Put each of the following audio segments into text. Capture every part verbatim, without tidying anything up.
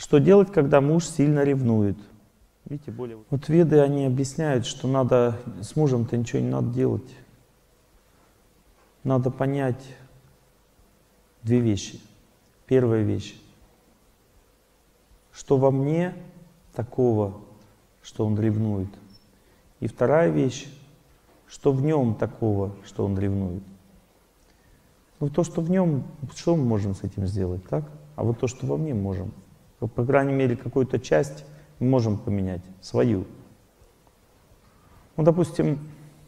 Что делать, когда муж сильно ревнует? Видите, более... Вот веды, они объясняют, что надо с мужем-то ничего не надо делать. Надо понять две вещи. Первая вещь. Что во мне такого, что он ревнует? И вторая вещь. Что в нем такого, что он ревнует? Ну, то, что в нем, что мы можем с этим сделать, так? А вот то, что во мне, можем. По крайней мере, какую-то часть мы можем поменять, свою. Ну, допустим,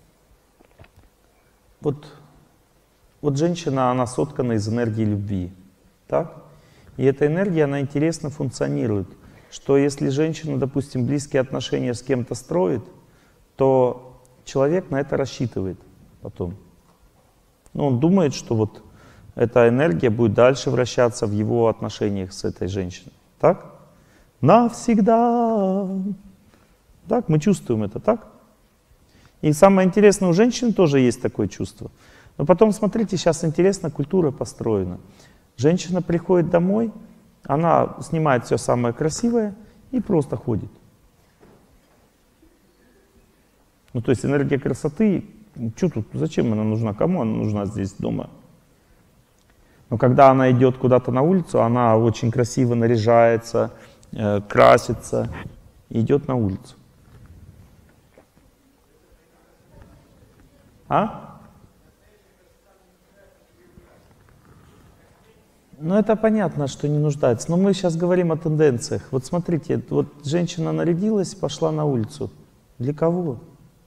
вот, вот женщина, она соткана из энергии любви, так? И эта энергия, она интересно функционирует, что если женщина, допустим, близкие отношения с кем-то строит, то человек на это рассчитывает потом. Ну, он думает, что вот эта энергия будет дальше вращаться в его отношениях с этой женщиной. Так? Навсегда. Так, мы чувствуем это, так? И самое интересное, у женщин тоже есть такое чувство. Но потом, смотрите, сейчас интересно, культура построена. Женщина приходит домой, она снимает все самое красивое и просто ходит. Ну, то есть энергия красоты, что тут, зачем она нужна, кому она нужна здесь дома? Но когда она идет куда-то на улицу, она очень красиво наряжается, э, красится и идет на улицу. А? Ну, это понятно, что не нуждается. Но мы сейчас говорим о тенденциях. Вот смотрите, вот женщина нарядилась, пошла на улицу. Для кого?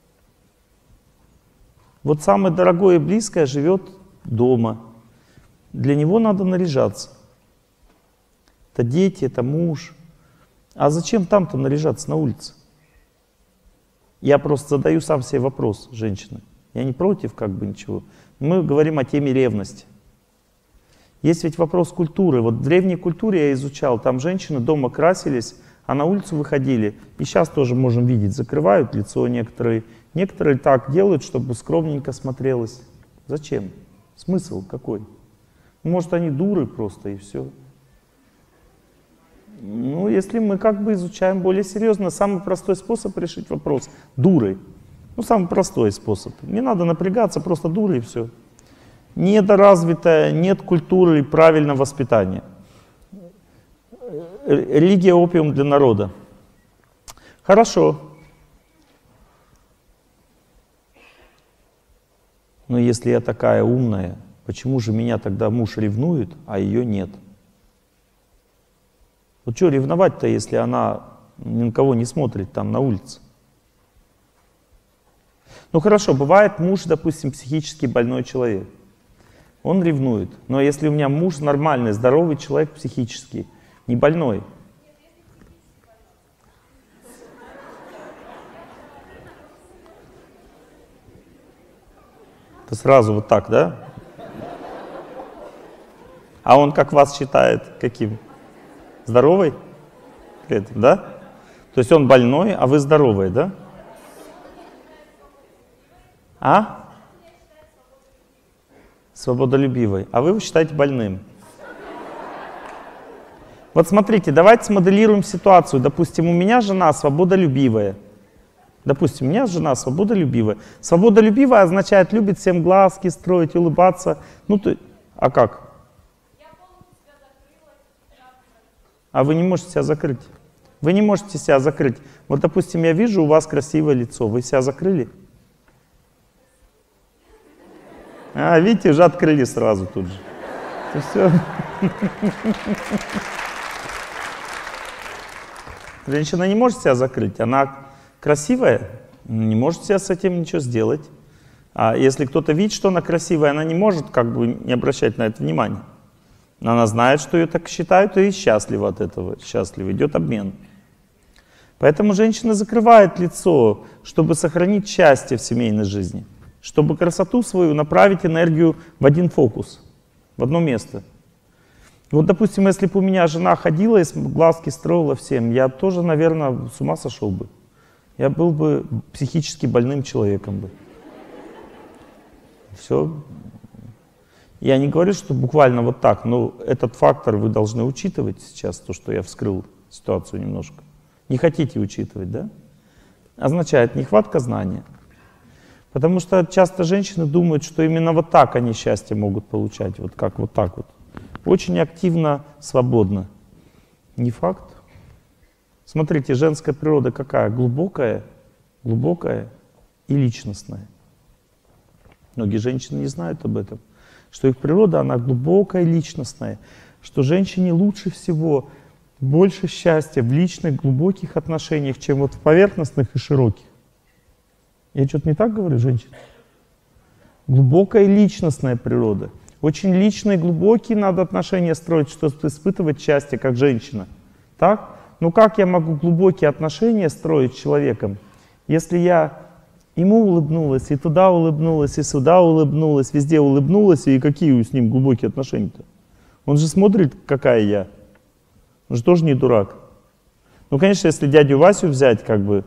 Вот самое дорогое и близкое живет дома. Для него надо наряжаться. Это дети, это муж. А зачем там-то наряжаться на улице? Я просто задаю сам себе вопрос, женщина. Я не против как бы ничего. Мы говорим о теме ревности. Есть ведь вопрос культуры. Вот в древней культуре я изучал, там женщины дома красились, а на улицу выходили. И сейчас тоже можем видеть, закрывают лицо некоторые. Некоторые так делают, чтобы скромненько смотрелось. Зачем? Смысл какой? Может, они дуры просто, и все. Ну, если мы как бы изучаем более серьезно, самый простой способ решить вопрос — дуры. Ну, самый простой способ. Не надо напрягаться, просто дуры и все. Недоразвитая, нет культуры и правильного воспитания. Религия — опиум для народа. Хорошо. Но если я такая умная, почему же меня тогда муж ревнует, а ее нет? Вот что ревновать-то, если она ни на кого не смотрит там на улице? Ну хорошо, бывает муж, допустим, психически больной человек. Он ревнует. Но если у меня муж нормальный, здоровый человек психически, не больной. То сразу вот так, да? А он как вас считает? Каким? Здоровый? Да? То есть он больной, а вы здоровый, да? А? Свободолюбивый. А вы его считаете больным. Вот смотрите, давайте смоделируем ситуацию. Допустим, у меня жена свободолюбивая. Допустим, у меня жена свободолюбивая. Свободолюбивая означает любит всем глазки строить, улыбаться. Ну, то... А как? А вы не можете себя закрыть. Вы не можете себя закрыть. Вот, допустим, я вижу у вас красивое лицо. Вы себя закрыли? А, видите, уже открыли сразу тут же. Это все. Женщина не может себя закрыть. Она красивая, не может себя с этим ничего сделать. А если кто-то видит, что она красивая, она не может как бы не обращать на это внимания. Она знает, что ее так считают, и счастлива от этого. Счастлива. Идет обмен. Поэтому женщина закрывает лицо, чтобы сохранить счастье в семейной жизни. Чтобы красоту свою направить энергию в один фокус, в одно место. Вот, допустим, если бы у меня жена ходила и глазки строила всем, я тоже, наверное, с ума сошел бы. Я был бы психически больным человеком бы. Все. Я не говорю, что буквально вот так, но этот фактор вы должны учитывать сейчас, то, что я вскрыл ситуацию немножко. Не хотите учитывать, да? Означает нехватка знания. Потому что часто женщины думают, что именно вот так они счастье могут получать, вот как вот так вот. Очень активно, свободно. Не факт. Смотрите, женская природа какая? Глубокая, глубокая и личностная. Многие женщины не знают об этом. Что их природа, она глубокая и личностная. Что женщине лучше всего, больше счастья в личных, глубоких отношениях, чем вот в поверхностных и широких. Я что-то не так говорю, женщина? Глубокая личностная природа. Очень личные, глубокие надо отношения строить, чтобы испытывать счастье, как женщина. Так? Ну как я могу глубокие отношения строить с человеком, если я ему улыбнулась, и туда улыбнулась, и сюда улыбнулась, везде улыбнулась, и какие с ним глубокие отношения-то? Он же смотрит, какая я. Он же тоже не дурак. Ну, конечно, если дядю Васю взять, как бы,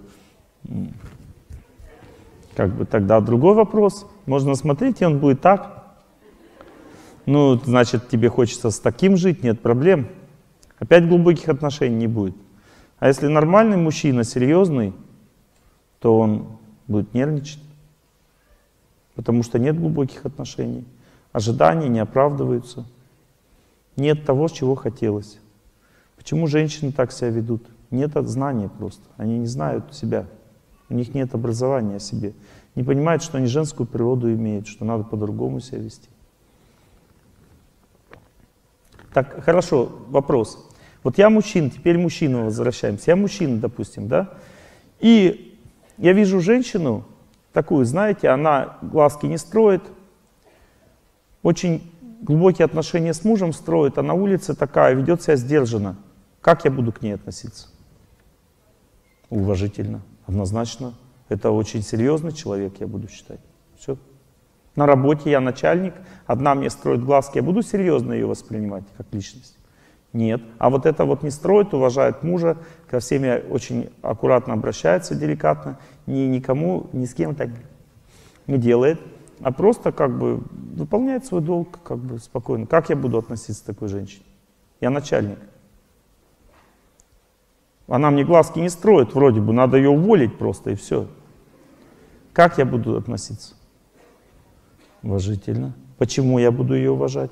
как бы тогда другой вопрос. Можно смотреть, и он будет так. Ну, значит, тебе хочется с таким жить, нет проблем. Опять глубоких отношений не будет. А если нормальный мужчина, серьезный, то он будет нервничать. Потому что нет глубоких отношений. Ожидания не оправдываются. Нет того, чего хотелось. Почему женщины так себя ведут? Нет знания просто. Они не знают себя. У них нет образования о себе. Не понимают, что они женскую природу имеют, что надо по-другому себя вести. Так, хорошо, вопрос. Вот я мужчина, теперь мужчина, возвращаемся. Я мужчина, допустим, да? И я вижу женщину такую, знаете, она глазки не строит, очень глубокие отношения с мужем строит, а на улице такая, ведет себя сдержанно. Как я буду к ней относиться? Уважительно, однозначно. Это очень серьезный человек, я буду считать. Все. На работе я начальник, одна мне строит глазки, я буду серьезно ее воспринимать как личность? Нет. А вот это вот не строит, уважает мужа, ко всем очень аккуратно обращается, деликатно, ни, никому, ни с кем так не делает, а просто как бы выполняет свой долг как бы спокойно. Как я буду относиться к такой женщине? Я начальник. Она мне глазки не строит, вроде бы, надо ее уволить просто и все. Как я буду относиться? Уважительно. Почему я буду ее уважать?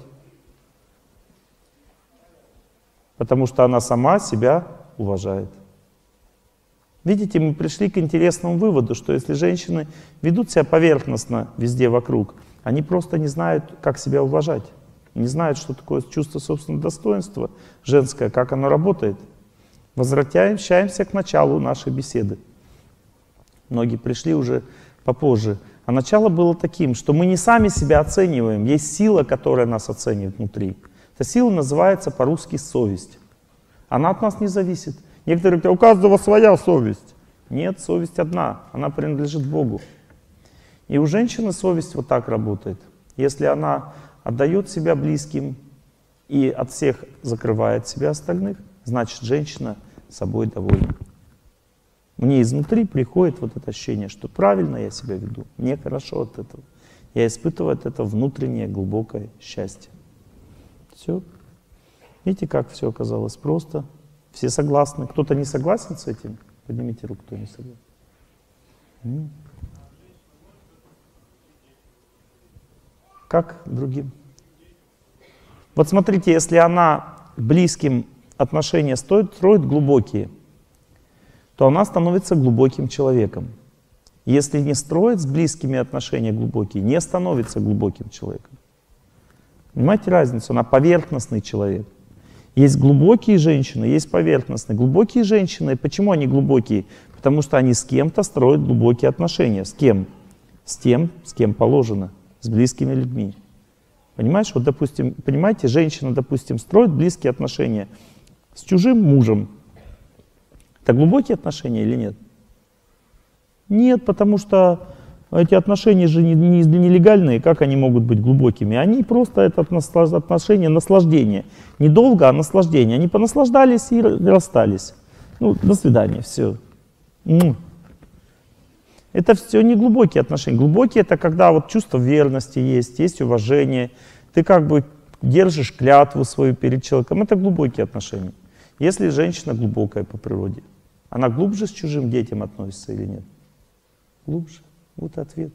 Потому что она сама себя уважает. Видите, мы пришли к интересному выводу, что если женщины ведут себя поверхностно везде вокруг, они просто не знают, как себя уважать. Не знают, что такое чувство собственного достоинства женское, как оно работает. Возвращаемся к началу нашей беседы. Многие пришли уже попозже. А начало было таким, что мы не сами себя оцениваем. Есть сила, которая нас оценивает внутри. Эта сила называется по-русски совесть. Она от нас не зависит. Некоторые говорят, у каждого своя совесть. Нет, совесть одна. Она принадлежит Богу. И у женщины совесть вот так работает. Если она отдает себя близким и от всех закрывает себя остальных, значит, женщина собой довольна. Мне изнутри приходит вот это ощущение, что правильно я себя веду, мне хорошо от этого. Я испытываю от этого внутреннее глубокое счастье. Все. Видите, как все оказалось просто? Все согласны. Кто-то не согласен с этим? Поднимите руку, кто не согласен. Как другим? Вот смотрите, если она близким отношения строит, строит глубокие, то она становится глубоким человеком. Если не строит с близкими отношения глубокие, не становится глубоким человеком. Понимаете разницу? Она поверхностный человек. Есть глубокие женщины, есть поверхностные. Глубокие женщины, почему они глубокие? Потому что они с кем-то строят глубокие отношения. С кем? С тем, с кем положено. С близкими людьми. Понимаешь? Вот, допустим, понимаете, женщина, допустим, строит близкие отношения с чужим мужем. Это глубокие отношения или нет? Нет, потому что эти отношения же не, не, нелегальные, как они могут быть глубокими? Они просто это отношения наслаждения. Недолго, а наслаждение. Они понаслаждались и расстались. Ну, до свидания, все. Ну. Это все не глубокие отношения. Глубокие — это когда вот чувство верности есть, есть уважение. Ты как бы держишь клятву свою перед человеком. Это глубокие отношения. Если женщина глубокая по природе, она глубже с чужим детям относится или нет? Глубже. Вот ответ.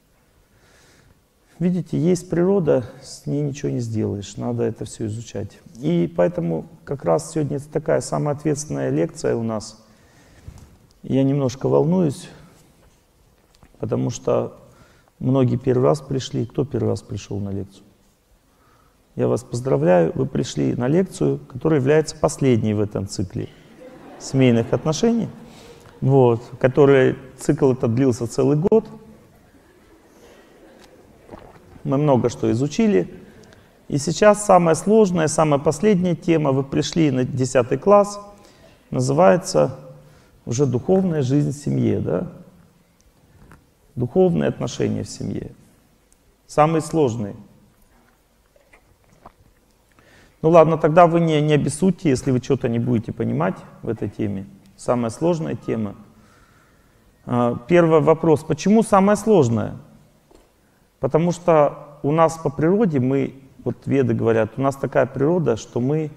Видите, есть природа, с ней ничего не сделаешь, надо это все изучать. И поэтому как раз сегодня это такая самая ответственная лекция у нас. Я немножко волнуюсь, потому что многие первый раз пришли. Кто первый раз пришел на лекцию? Я вас поздравляю, вы пришли на лекцию, которая является последней в этом цикле семейных отношений, вот, который цикл этот длился целый год. Мы много что изучили. И сейчас самая сложная, самая последняя тема, вы пришли на десятый класс, называется уже духовная жизнь в семье, да? Духовные отношения в семье. Самые сложные. Ну ладно, тогда вы не, не обессудьте, если вы что-то не будете понимать в этой теме. Самая сложная тема. Первый вопрос. Почему самая сложная? Потому что у нас по природе, мы, вот веды говорят, у нас такая природа, что мы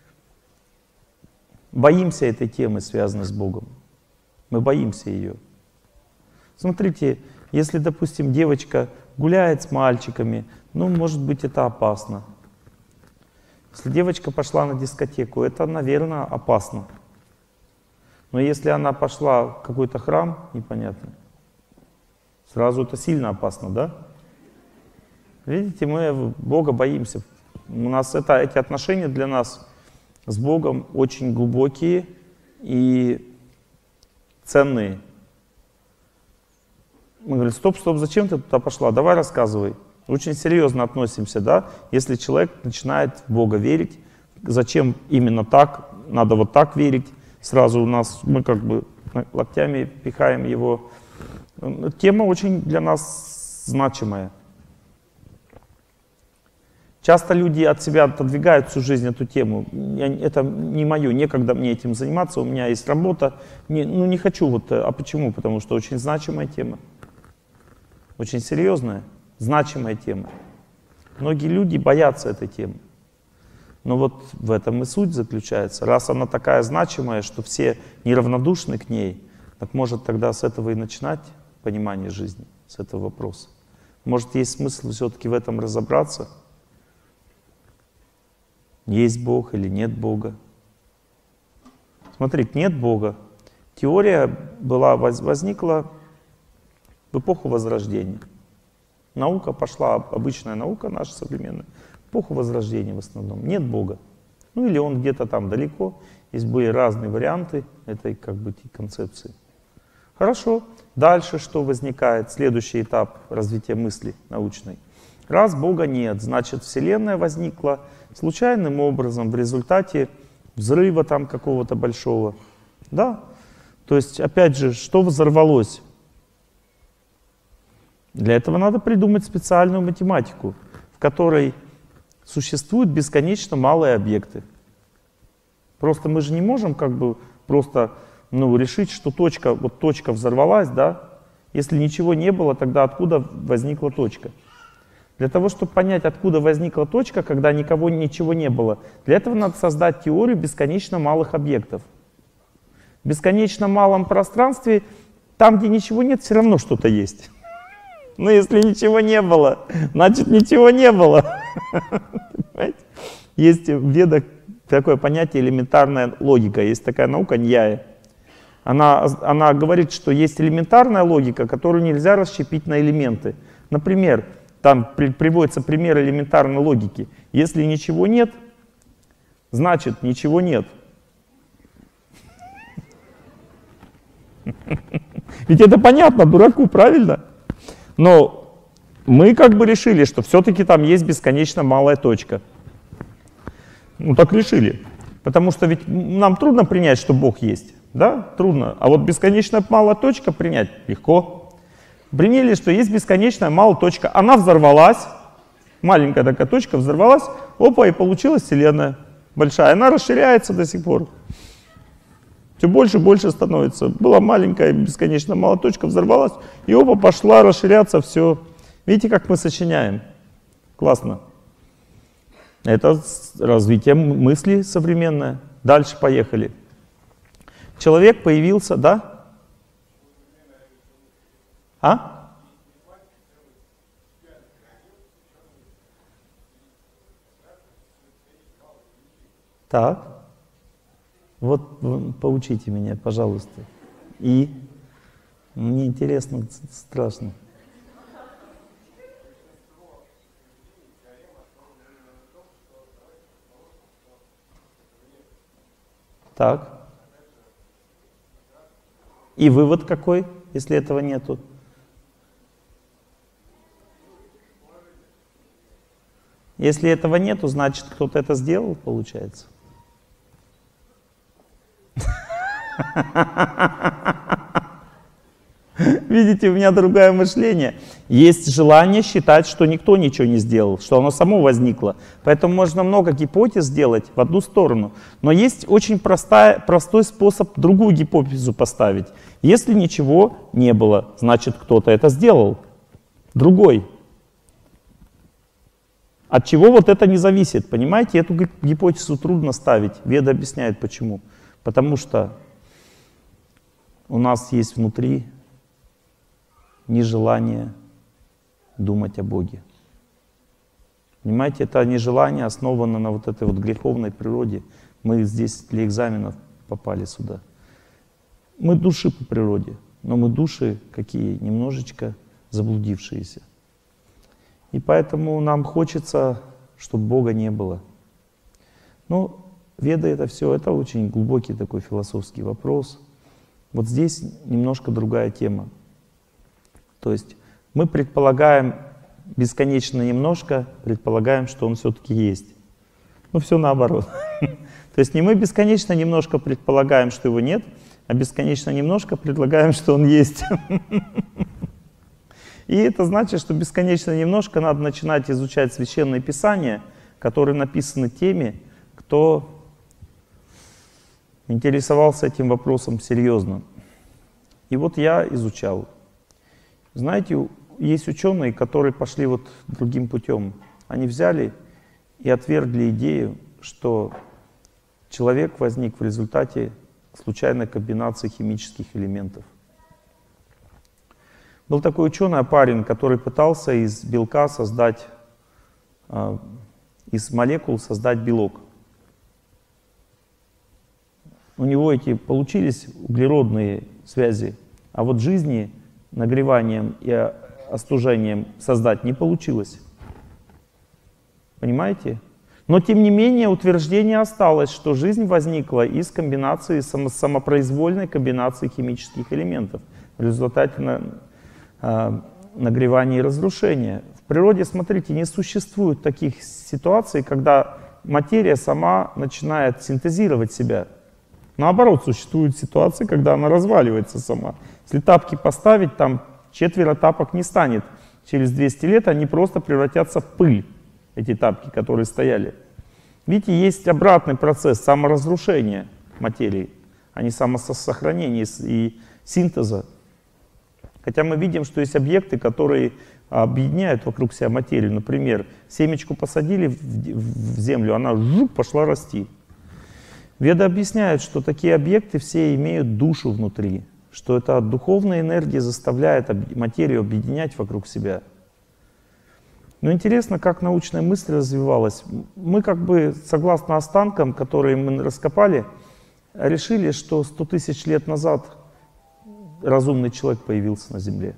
боимся этой темы, связанной с Богом. Мы боимся ее. Смотрите, если, допустим, девочка гуляет с мальчиками, ну, может быть, это опасно. Если девочка пошла на дискотеку, это, наверное, опасно. Но если она пошла в какой-то храм, непонятно, сразу это сильно опасно, да? Видите, мы Бога боимся. У нас это, эти отношения для нас с Богом очень глубокие и ценные. Мы говорим, стоп, стоп, зачем ты туда пошла? Давай рассказывай. Очень серьезно относимся, да? Если человек начинает в Бога верить, зачем именно так? Надо вот так верить. Сразу у нас, мы как бы локтями пихаем его. Тема очень для нас значимая. Часто люди от себя отодвигают всю жизнь эту тему. Я, это не мое, некогда мне этим заниматься, у меня есть работа. Не, ну не хочу вот, а почему? Потому что очень значимая тема. Очень серьезная, значимая тема. Многие люди боятся этой темы. Но вот в этом и суть заключается. Раз она такая значимая, что все неравнодушны к ней, так может тогда с этого и начинать понимание жизни, с этого вопроса. Может есть смысл все-таки в этом разобраться? Есть Бог или нет Бога? Смотрите, нет Бога. Теория была, возникла в эпоху Возрождения. Наука пошла, обычная наука наша современная, в эпоху Возрождения в основном. Нет Бога. Ну или он где-то там далеко. Есть были разные варианты этой как бы концепции. Хорошо. Дальше что возникает? Следующий этап развития мысли научной. Раз Бога нет, значит Вселенная возникла случайным образом в результате взрыва там какого-то большого. Да? То есть, опять же, что взорвалось? Для этого надо придумать специальную математику, в которой существуют бесконечно малые объекты. Просто мы же не можем как бы просто ну, решить, что точка, вот точка взорвалась, да? Если ничего не было, тогда откуда возникла точка? Для того, чтобы понять, откуда возникла точка, когда никого, ничего не было, для этого надо создать теорию бесконечно малых объектов. В бесконечно малом пространстве, там, где ничего нет, все равно что-то есть. Но если ничего не было, значит ничего не было. Есть в ведах такое понятие элементарная логика, есть такая наука ньяя. Она, она говорит, что есть элементарная логика, которую нельзя расщепить на элементы. Например, там при, приводится пример элементарной логики. Если ничего нет, значит ничего нет. Ведь это понятно дураку, правильно? Но мы как бы решили, что все-таки там есть бесконечно малая точка. Ну так решили. Потому что ведь нам трудно принять, что Бог есть. Да? Трудно. А вот бесконечно малая точка принять легко. Приняли, что есть бесконечная малая точка. Она взорвалась. Маленькая такая точка взорвалась. Опа, и получилась Вселенная. Большая. Она расширяется до сих пор. Все больше и больше становится. Была маленькая бесконечно малая точка, взорвалась. И опа, пошла расширяться все. Видите, как мы сочиняем? Классно. Это развитие мысли современное. Дальше поехали. Человек появился, да? А? Так. Вот поучите меня, пожалуйста. И? Мне интересно, страшно. Так. И вывод какой, если этого нету? Если этого нету, значит, кто-то это сделал, получается. Видите, у меня другое мышление. Есть желание считать, что никто ничего не сделал, что оно само возникло. Поэтому можно много гипотез сделать в одну сторону. Но есть очень простая, простой способ другую гипотезу поставить. Если ничего не было, значит, кто-то это сделал. Другой. От чего вот это не зависит? Понимаете, эту гипотезу трудно ставить. Веда объясняет почему. Потому что у нас есть внутри нежелание думать о Боге. Понимаете, это нежелание основано на вот этой вот греховной природе. Мы здесь для экзаменов попали сюда. Мы души по природе, но мы души какие? Немножечко заблудившиеся. И поэтому нам хочется, чтобы Бога не было. Ну, Веда это все, это очень глубокий такой философский вопрос. Вот здесь немножко другая тема. То есть мы предполагаем бесконечно немножко, предполагаем, что он все-таки есть. Ну, все наоборот. То есть не мы бесконечно немножко предполагаем, что его нет, а бесконечно немножко предполагаем, что он есть. И это значит, что бесконечно немножко надо начинать изучать Священное Писание, которые написаны теми, кто интересовался этим вопросом серьезно. И вот я изучал. Знаете, есть ученые, которые пошли вот другим путем. Они взяли и отвергли идею, что человек возник в результате случайной комбинации химических элементов. Был такой ученый Опарин, который пытался из белка создать, э, из молекул создать белок. У него эти получились углеродные связи, а вот жизни нагреванием и остужением создать не получилось. Понимаете? Но тем не менее утверждение осталось, что жизнь возникла из комбинации, само, самопроизвольной комбинации химических элементов в результате на, э, нагревания и разрушения. В природе, смотрите, не существует таких ситуаций, когда материя сама начинает синтезировать себя. Наоборот, существуют ситуации, когда она разваливается сама. Если тапки поставить, там четверо тапок не станет. Через двести лет они просто превратятся в пыль, эти тапки, которые стояли. Видите, есть обратный процесс саморазрушения материи, а не самосохранения и синтеза. Хотя мы видим, что есть объекты, которые объединяют вокруг себя материю. Например, семечку посадили в землю, она жук, пошла расти. Веды объясняют, что такие объекты все имеют душу внутри, что эта духовная энергия заставляет материю объединять вокруг себя. Но интересно, как научная мысль развивалась. Мы как бы, согласно останкам, которые мы раскопали, решили, что сто тысяч лет назад разумный человек появился на Земле.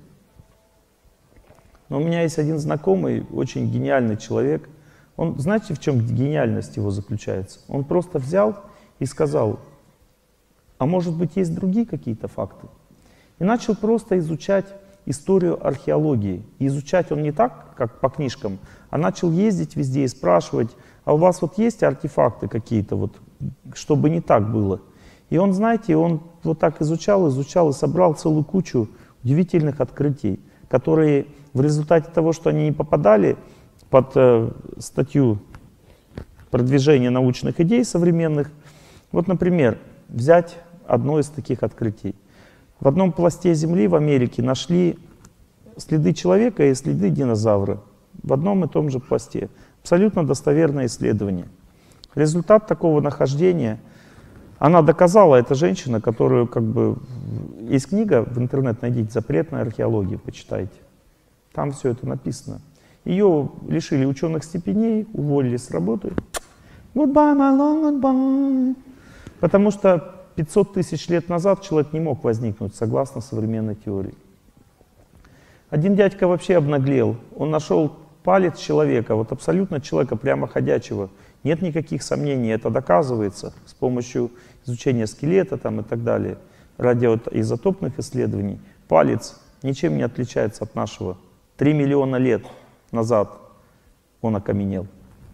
Но у меня есть один знакомый, очень гениальный человек. Он, знаете, в чем гениальность его заключается? Он просто взял и сказал, а может быть есть другие какие-то факты? И начал просто изучать историю археологии. И изучать он не так, как по книжкам, а начал ездить везде и спрашивать, а у вас вот есть артефакты какие-то, вот, чтобы не так было? И он, знаете, он вот так изучал, изучал и собрал целую кучу удивительных открытий, которые в результате того, что они не попадали под э, статью продвижения научных идей современных. Вот, например, взять одно из таких открытий. В одном пласте земли в Америке нашли следы человека и следы динозавра. В одном и том же пласте. Абсолютно достоверное исследование. Результат такого нахождения Она доказала, эта женщина, которую как бы... Есть книга, в интернет найдите, «Запретная археология», почитайте. Там все это написано. Ее лишили ученых степеней, уволили с работы. Goodbye, my long goodbye. Потому что пятьсот тысяч лет назад человек не мог возникнуть, согласно современной теории. Один дядька вообще обнаглел. Он нашел палец человека, вот абсолютно человека, прямо ходячего. Нет никаких сомнений, это доказывается с помощью изучения скелета там, и так далее, радиоизотопных исследований. Палец ничем не отличается от нашего. Три миллиона лет назад он окаменел.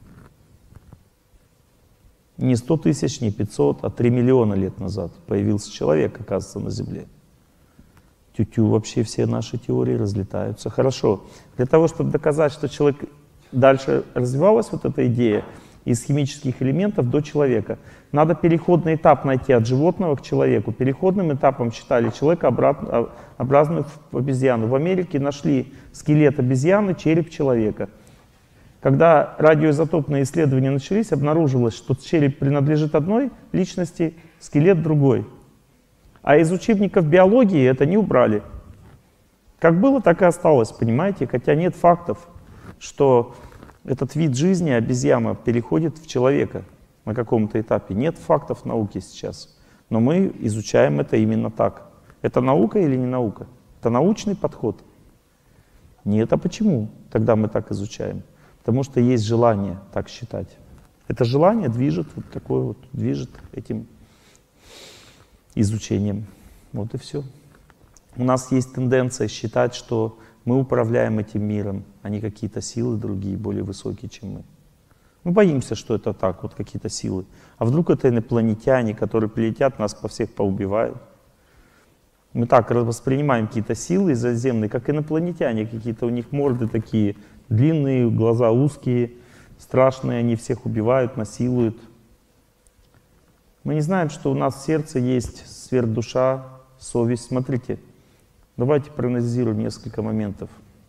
Не сто тысяч, не пятьсот, а три миллиона лет назад появился человек, оказывается, на Земле. Тю-тю, вообще все наши теории разлетаются. Хорошо. Для того, чтобы доказать, что человек дальше развивалась вот эта идея из химических элементов до человека, надо переходный этап найти от животного к человеку. Переходным этапом считали человека обратно, образную в обезьяну. В Америке нашли скелет обезьяны, череп человека. Когда радиоизотопные исследования начались, обнаружилось, что череп принадлежит одной личности, скелет другой. А из учебников биологии это не убрали. Как было, так и осталось, понимаете? Хотя нет фактов, что этот вид жизни, обезьяна, переходит в человека на каком-то этапе. Нет фактов науки сейчас. Но мы изучаем это именно так. Это наука или не наука? Это научный подход? Нет, а почему тогда мы так изучаем? Потому что есть желание так считать. Это желание движет вот такое вот, движет этим изучением. Вот и все. У нас есть тенденция считать, что мы управляем этим миром, а не какие-то силы другие, более высокие, чем мы. Мы боимся, что это так, вот какие-то силы. А вдруг это инопланетяне, которые прилетят, нас по всех поубивают. Мы так воспринимаем какие-то силы заземные, как инопланетяне, какие-то у них морды такие длинные, глаза узкие, страшные, они всех убивают, насилуют. Мы не знаем, что у нас в сердце есть сверхдуша, совесть. Смотрите, давайте проанализируем несколько моментов.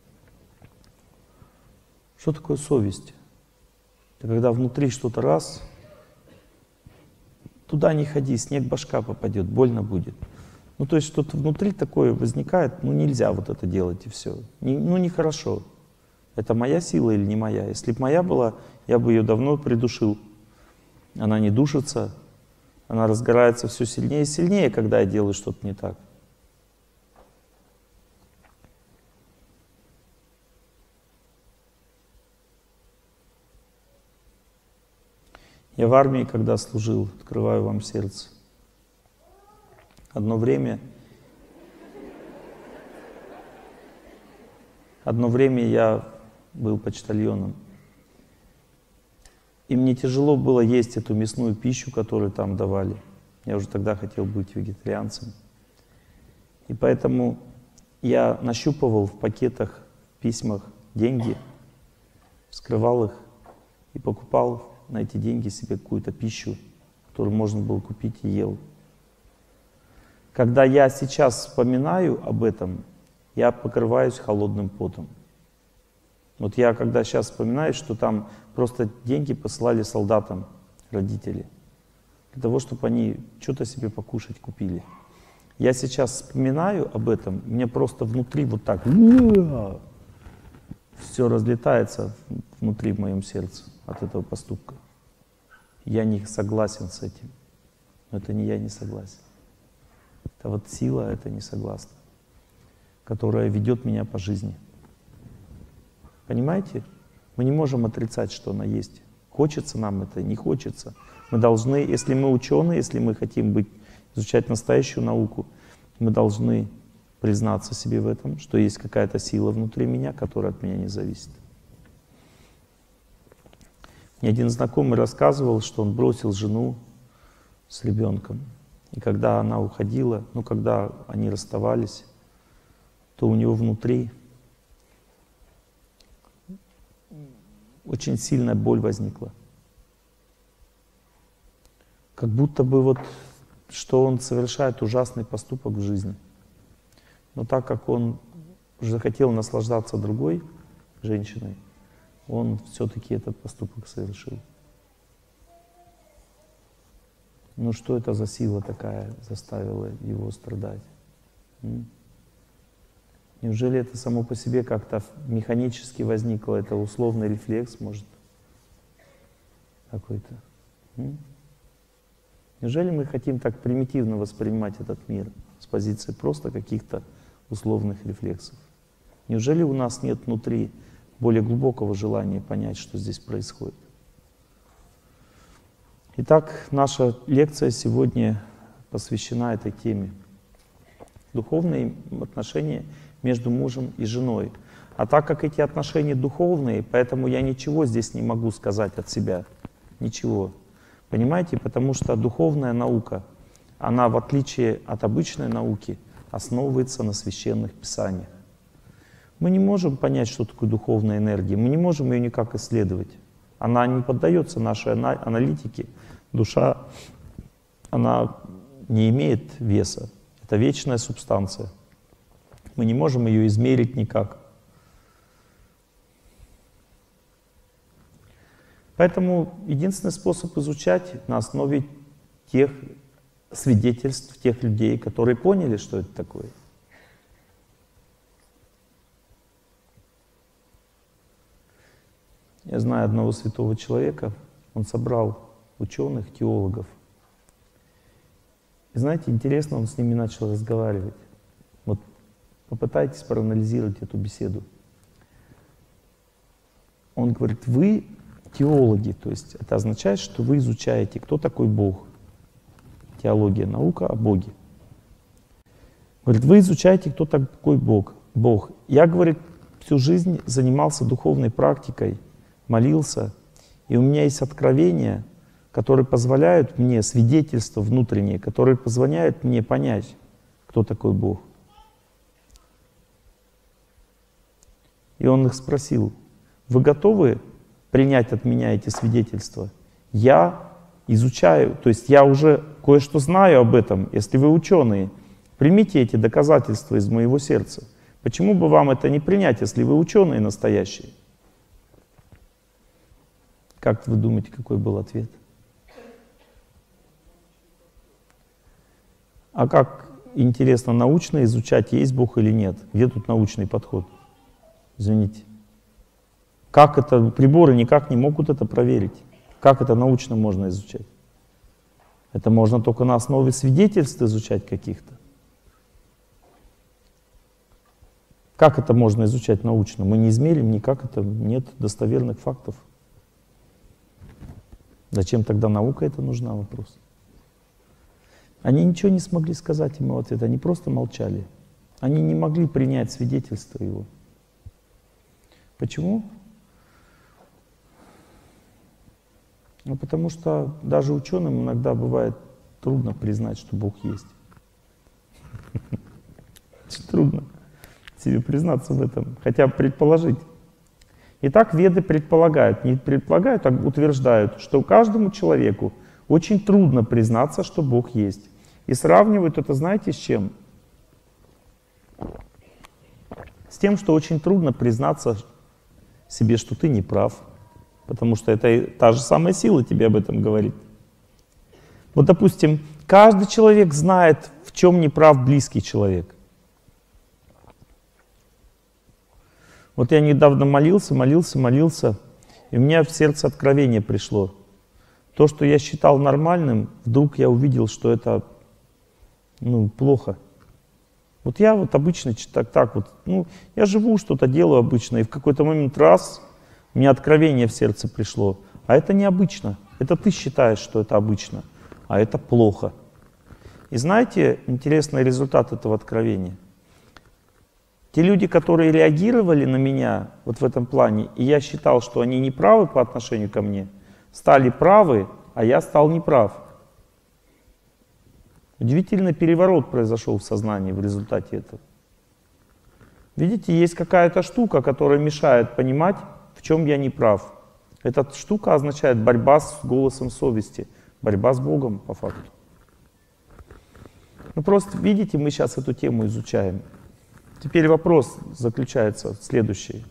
Что такое совесть? Это когда внутри что-то раз, туда не ходи, снег башка попадет, больно будет. Ну, то есть что-то внутри такое возникает, ну, нельзя вот это делать и все. Не, ну, нехорошо. Это моя сила или не моя? Если бы моя была, я бы ее давно придушил. Она не душится, она разгорается все сильнее и сильнее, когда я делаю что-то не так. Я в армии, когда служил, открываю вам сердце. Одно время, одно время я был почтальоном. И мне тяжело было есть эту мясную пищу, которую там давали. Я уже тогда хотел быть вегетарианцем. И поэтому я нащупывал в пакетах, в письмах деньги, вскрывал их и покупал на эти деньги себе какую-то пищу, которую можно было купить, и ел. Когда я сейчас вспоминаю об этом, я покрываюсь холодным потом. Вот я когда сейчас вспоминаю, что там просто деньги посылали солдатам родители, для того, чтобы они что-то себе покушать купили. Я сейчас вспоминаю об этом, мне просто внутри вот так все разлетается внутри в моем сердце от этого поступка. Я не согласен с этим. Но это не я не согласен. Это вот сила, это не согласна, которая ведет меня по жизни. Понимаете? Мы не можем отрицать, что она есть. Хочется нам это, не хочется. Мы должны, если мы ученые, если мы хотим быть, изучать настоящую науку, мы должны признаться себе в этом, что есть какая-то сила внутри меня, которая от меня не зависит. Мне один знакомый рассказывал, что он бросил жену с ребенком. И когда она уходила, ну, когда они расставались, то у него внутри очень сильная боль возникла. Как будто бы вот, что он совершает ужасный поступок в жизни. Но так как он уже хотел наслаждаться другой женщиной, он все-таки этот поступок совершил. Ну что это за сила такая заставила его страдать? М? Неужели это само по себе как-то механически возникло? Это условный рефлекс, может, какой-то? М? Неужели мы хотим так примитивно воспринимать этот мир с позиции просто каких-то условных рефлексов? Неужели у нас нет внутри более глубокого желания понять, что здесь происходит? Итак, наша лекция сегодня посвящена этой теме. Духовные отношения между мужем и женой. А так как эти отношения духовные, поэтому я ничего здесь не могу сказать от себя. Ничего. Понимаете? Потому что духовная наука, она, в отличие от обычной науки, основывается на священных писаниях. Мы не можем понять, что такое духовная энергия. Мы не можем ее никак исследовать. Она не поддается нашей аналитике. Душа, она не имеет веса. Это вечная субстанция. Мы не можем ее измерить никак. Поэтому единственный способ изучать на основе тех свидетельств, тех людей, которые поняли, что это такое. Я знаю одного святого человека, он собрал ученых, теологов. И знаете, интересно, он с ними начал разговаривать. Вот попытайтесь проанализировать эту беседу. Он говорит, вы теологи, то есть это означает, что вы изучаете, кто такой Бог. Теология, наука о Боге. Говорит, вы изучаете, кто такой Бог. Бог. Я, говорит, всю жизнь занимался духовной практикой, молился, и у меня есть откровения, которые позволяют мне, свидетельства внутренние, которые позволяют мне понять, кто такой Бог. И он их спросил, вы готовы принять от меня эти свидетельства? Я изучаю, то есть я уже кое-что знаю об этом. Если вы ученые, примите эти доказательства из моего сердца. Почему бы вам это не принять, если вы ученые настоящие? Как вы думаете, какой был ответ? А как, интересно, научно изучать, есть Бог или нет? Где тут научный подход? Извините. Как это, приборы никак не могут это проверить. Как это научно можно изучать? Это можно только на основе свидетельств изучать каких-то. Как это можно изучать научно? Мы не измерим никак, это нет достоверных фактов. Зачем тогда наука это нужна, вопрос? Они ничего не смогли сказать ему в ответ, они просто молчали. Они не могли принять свидетельство его. Почему? Ну, потому что даже ученым иногда бывает трудно признать, что Бог есть. Трудно себе признаться в этом, хотя бы предположить. Итак, веды предполагают, не предполагают, а утверждают, что каждому человеку очень трудно признаться, что Бог есть. И сравнивают это, знаете, с чем? С тем, что очень трудно признаться себе, что ты не прав. Потому что это та же самая сила тебе об этом говорит. Вот, допустим, каждый человек знает, в чем не прав близкий человек. Вот я недавно молился, молился, молился, и у меня в сердце откровение пришло. То, что я считал нормальным, вдруг я увидел, что это, ну, плохо. Вот я вот обычно так, так вот, ну, я живу, что-то делаю обычно, и в какой-то момент раз, у меня откровение в сердце пришло. А это необычно. Это ты считаешь, что это обычно, а это плохо. И знаете, интересный результат этого откровения. Те люди, которые реагировали на меня вот в этом плане, и я считал, что они не правы по отношению ко мне, стали правы, а я стал неправ. Удивительный переворот произошел в сознании в результате этого. Видите, есть какая-то штука, которая мешает понимать, в чем я не прав. Эта штука означает борьба с голосом совести, борьба с Богом по факту. Ну просто видите, мы сейчас эту тему изучаем. Теперь вопрос заключается в следующем.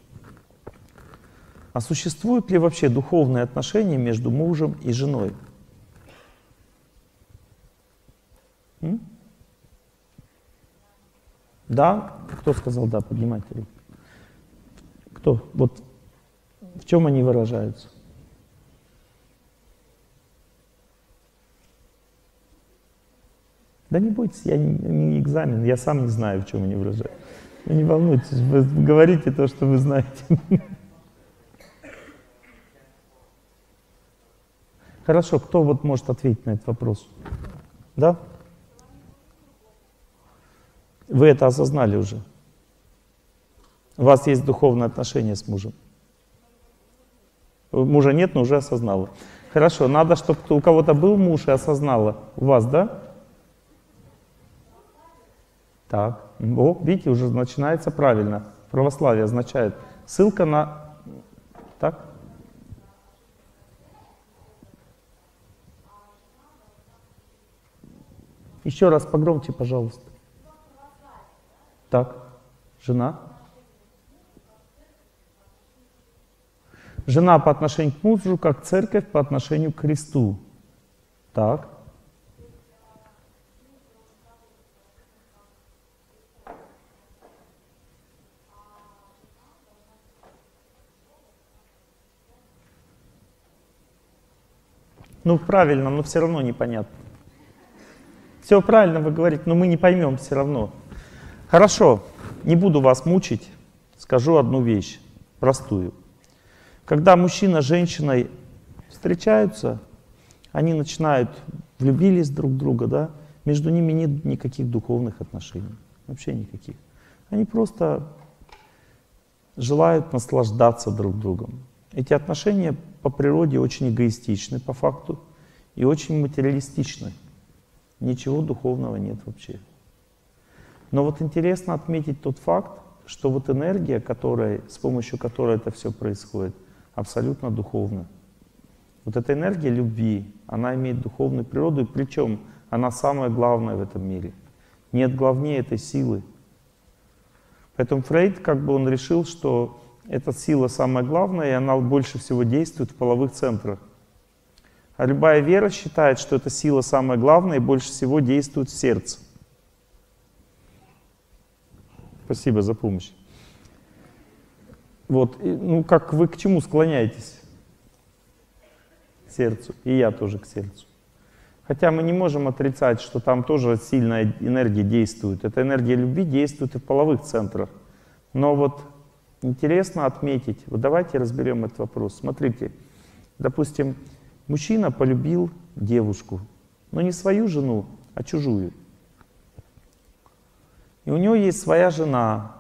А существуют ли вообще духовные отношения между мужем и женой? М? Да? Кто сказал да? Поднимайте руку. Кто? Вот в чем они выражаются? Да не бойтесь, я не, не экзамен, я сам не знаю, в чем они выражаются. Вы не волнуйтесь, вы говорите то, что вы знаете. Хорошо, кто вот может ответить на этот вопрос? Да? Вы это осознали уже? У вас есть духовные отношения с мужем? Мужа нет, но уже осознала. Хорошо, надо, чтобы у кого-то был муж и осознала. У вас, да? Так, о, видите, уже начинается правильно. Православие означает ссылка на... Так? Еще раз погромче, пожалуйста. Так, жена. Жена по отношению к мужу, как церковь по отношению к Христу. Так. Ну, правильно, но все равно непонятно. Все правильно вы говорите, но мы не поймем все равно. Хорошо, не буду вас мучить, скажу одну вещь, простую. Когда мужчина с женщиной встречаются, они начинают, влюбились друг в друга, да, между ними нет никаких духовных отношений, вообще никаких. Они просто желают наслаждаться друг другом. Эти отношения по природе очень эгоистичны, по факту, и очень материалистичны. Ничего духовного нет вообще. Но вот интересно отметить тот факт, что вот энергия, которая, с помощью которой это все происходит, абсолютно духовна. Вот эта энергия любви, она имеет духовную природу, и причем она самая главная в этом мире. Нет главнее этой силы. Поэтому Фрейд, как бы он решил, что эта сила самая главная, и она больше всего действует в половых центрах. А любая вера считает, что эта сила самая главная и больше всего действует в сердце. Спасибо за помощь. Вот, и, ну как вы к чему склоняетесь? К сердцу. И я тоже к сердцу. Хотя мы не можем отрицать, что там тоже сильная энергия действует. Эта энергия любви действует и в половых центрах. Но вот интересно отметить, вот давайте разберем этот вопрос. Смотрите, допустим, мужчина полюбил девушку, но не свою жену, а чужую. И у него есть своя жена.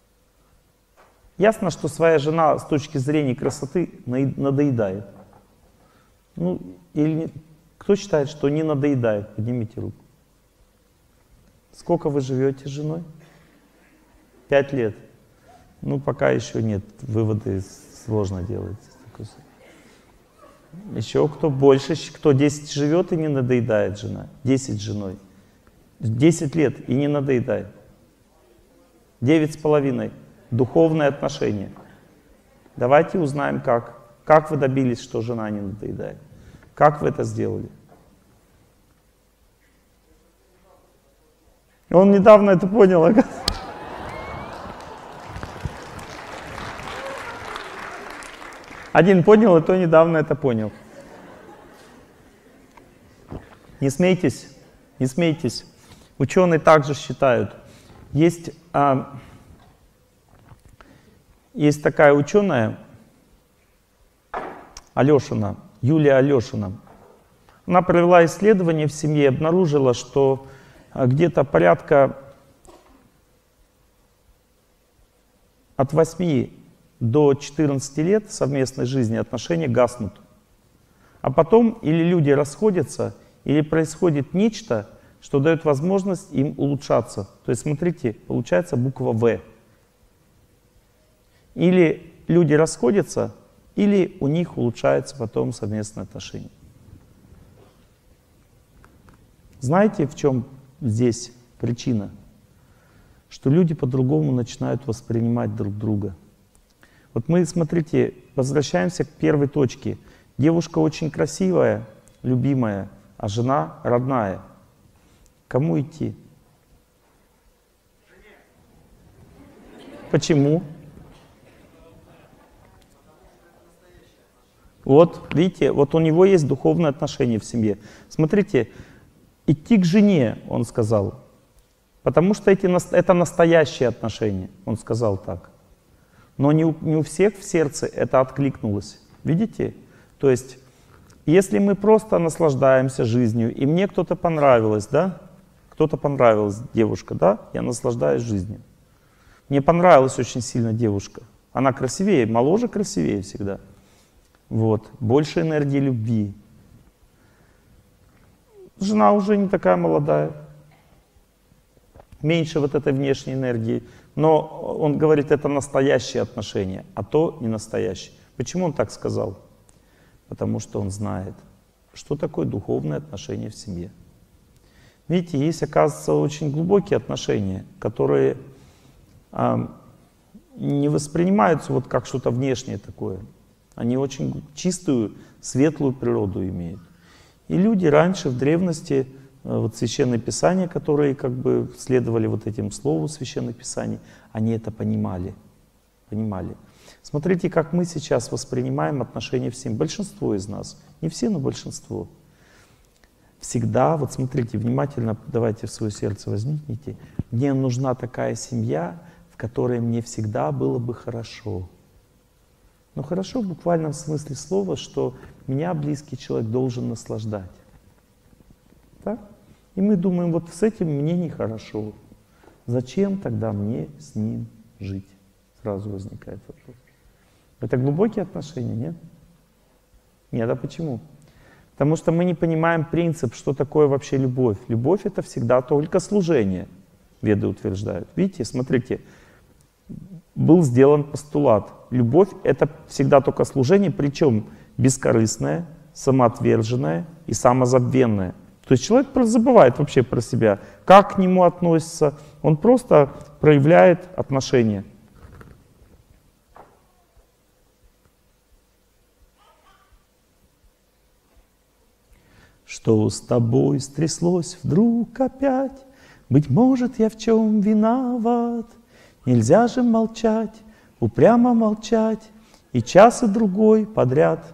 Ясно, что своя жена с точки зрения красоты надоедает. Ну, или кто считает, что не надоедает? Поднимите руку. Сколько вы живете с женой? Пять лет. Ну, пока еще нет, выводы сложно делать. Еще кто больше, кто десять живет и не надоедает жена. десять с женой. десять лет и не надоедает. девять с половиной. Духовные отношения. Давайте узнаем, как. Как вы добились, что жена не надоедает? Как вы это сделали? Он недавно это понял, оказывается. Один понял, и то недавно это понял. Не смейтесь, не смейтесь. Ученые также считают. Есть, а, есть такая ученая, Алешина, Юлия Алешина. Она провела исследование в семье и обнаружила, что где-то порядка от восьми до четырнадцати лет совместной жизни отношения гаснут. А потом или люди расходятся, или происходит нечто, что дает возможность им улучшаться. То есть, смотрите, получается буква В. Или люди расходятся, или у них улучшаются потом совместные отношения. Знаете, в чем здесь причина? Что люди по-другому начинают воспринимать друг друга. Вот мы, смотрите, возвращаемся к первой точке. Девушка очень красивая, любимая, а жена родная. Кому идти? Почему? Вот, видите, вот у него есть духовные отношения в семье. Смотрите, идти к жене, он сказал, потому что эти, это настоящие отношения, он сказал так. Но не у, не у всех в сердце это откликнулось. Видите? То есть, если мы просто наслаждаемся жизнью, и мне кто-то понравилось, да? Кто-то понравилась девушка, да? Я наслаждаюсь жизнью. Мне понравилась очень сильно девушка. Она красивее, моложе красивее всегда. Вот. Больше энергии любви. Жена уже не такая молодая. Меньше вот этой внешней энергии. Но он говорит, это настоящие отношения, а то не настоящие. Почему он так сказал? Потому что он знает, что такое духовные отношения в семье. Видите, есть, оказывается, очень глубокие отношения, которые а, не воспринимаются вот как что-то внешнее такое. Они очень чистую, светлую природу имеют. И люди раньше, в древности, вот Священное Писание, которые как бы следовали вот этим слову Священных Писаний, они это понимали. Понимали. Смотрите, как мы сейчас воспринимаем отношения в семье. Большинство из нас, не все, но большинство. Всегда, вот смотрите, внимательно давайте в свое сердце возьмите. Мне нужна такая семья, в которой мне всегда было бы хорошо. Но хорошо в буквальном смысле слова, что меня близкий человек должен наслаждать. Так? И мы думаем, вот с этим мне нехорошо. Зачем тогда мне с ним жить? Сразу возникает вопрос. Это глубокие отношения, нет? Нет, а почему? Потому что мы не понимаем принцип, что такое вообще любовь. Любовь — это всегда только служение, веды утверждают. Видите, смотрите, был сделан постулат. Любовь — это всегда только служение, причем бескорыстное, самоотверженное и самозабвенное. То есть человек просто забывает вообще про себя, как к нему относится. Он просто проявляет отношения. Что с тобой стряслось вдруг опять? Быть может, я в чем виноват? Нельзя же молчать, упрямо молчать, и час и другой подряд.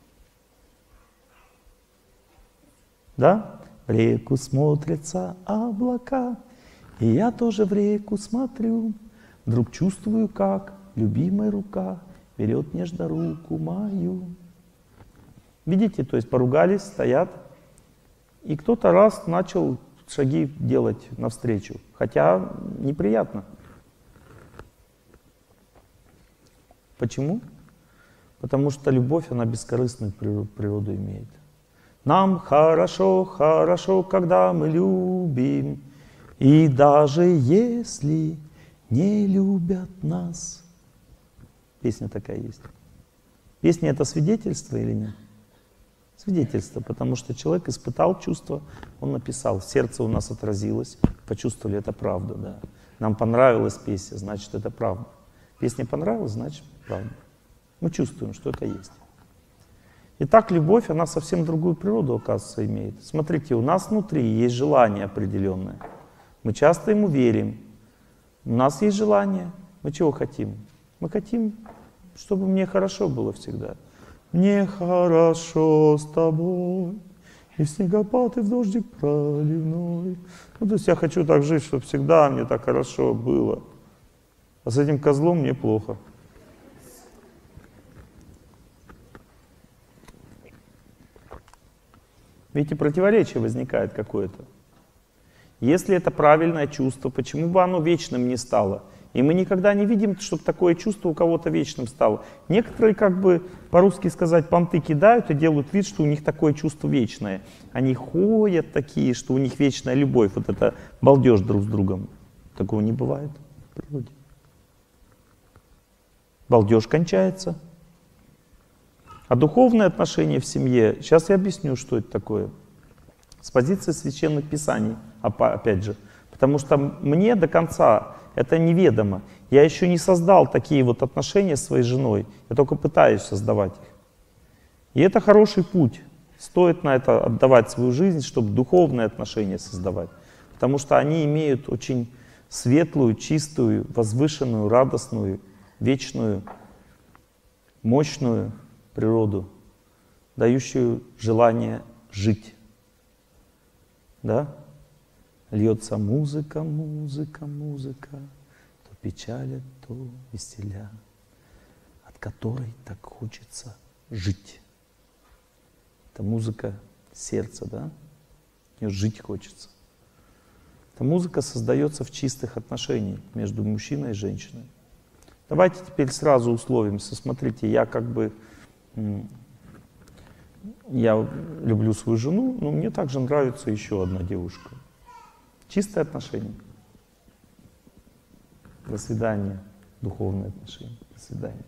Да? В реку смотрятся облака, и я тоже в реку смотрю. Вдруг чувствую, как любимая рука берет нежно руку мою. Видите, то есть поругались, стоят, и кто-то раз начал шаги делать навстречу, хотя неприятно. Почему? Потому что любовь, она бескорыстную природу имеет. Нам хорошо, хорошо, когда мы любим, и даже если не любят нас. Песня такая есть. Песня — это свидетельство или нет? Свидетельство, потому что человек испытал чувство, он написал, сердце у нас отразилось, почувствовали, это правда, да. Нам понравилась песня, значит, это правда. Песня понравилась, значит, правда. Мы чувствуем, что это есть. Итак, любовь, она совсем другую природу, оказывается, имеет. Смотрите, у нас внутри есть желание определенное. Мы часто ему верим. У нас есть желание. Мы чего хотим? Мы хотим, чтобы мне хорошо было всегда. Мне хорошо с тобой, и в снегопад, и в дождик проливной. Ну, то есть я хочу так жить, чтобы всегда мне так хорошо было. А с этим козлом мне плохо. Видите, противоречие возникает какое-то. Если это правильное чувство, почему бы оно вечным не стало? И мы никогда не видим, чтобы такое чувство у кого-то вечным стало. Некоторые, как бы, по-русски сказать, понты кидают и делают вид, что у них такое чувство вечное. Они ходят такие, что у них вечная любовь. Вот это балдеж друг с другом. Такого не бывает в природе. Балдеж кончается. А духовные отношения в семье, сейчас я объясню, что это такое. С позиции Священных Писаний, опять же. Потому что мне до конца это неведомо. Я еще не создал такие вот отношения с своей женой. Я только пытаюсь создавать их. И это хороший путь. Стоит на это отдавать свою жизнь, чтобы духовные отношения создавать. Потому что они имеют очень светлую, чистую, возвышенную, радостную, вечную, мощную природу, дающую желание жить. Да? Льется музыка, музыка, музыка, то печалит, то веселя, от которой так хочется жить. Это музыка сердца, да? Ее жить хочется. Эта музыка создается в чистых отношениях между мужчиной и женщиной. Давайте теперь сразу условимся. Смотрите, я как бы, я люблю свою жену, но мне также нравится еще одна девушка. Чистые отношения. До свидания. Духовные отношения. До свидания.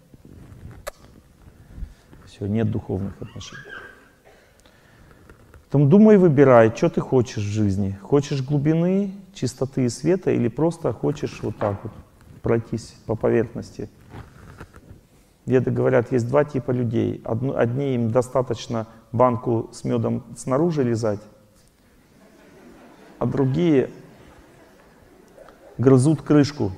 Все, нет духовных отношений. Поэтому думай, выбирай, что ты хочешь в жизни. Хочешь глубины, чистоты и света, или просто хочешь вот так вот пройтись по поверхности. Веды говорят, есть два типа людей. Одни, им достаточно банку с медом снаружи лизать, а другие грызут крышку.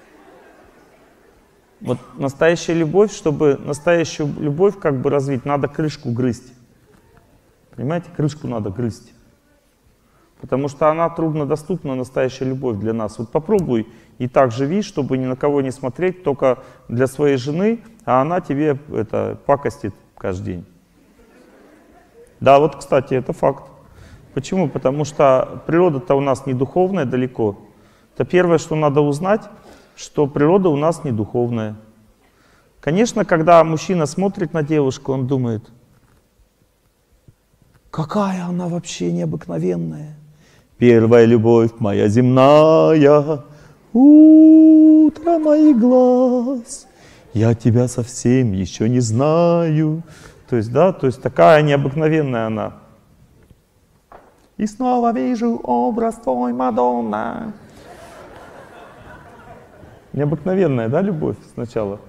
Вот настоящая любовь, чтобы настоящую любовь как бы развить, надо крышку грызть. Понимаете, крышку надо грызть. Потому что она труднодоступна, настоящая любовь для нас. Вот попробуй и так живи, чтобы ни на кого не смотреть, только для своей жены, а она тебе это пакостит каждый день. Да, вот, кстати, это факт. Почему? Потому что природа-то у нас не духовная далеко. Это первое, что надо узнать, что природа у нас не духовная. Конечно, когда мужчина смотрит на девушку, он думает, какая она вообще необыкновенная. Первая любовь моя земная, утро моих глаз, я тебя совсем еще не знаю. То есть, да, то есть такая необыкновенная она. И снова вижу образ твой, Мадонна. Необыкновенная, да, любовь сначала?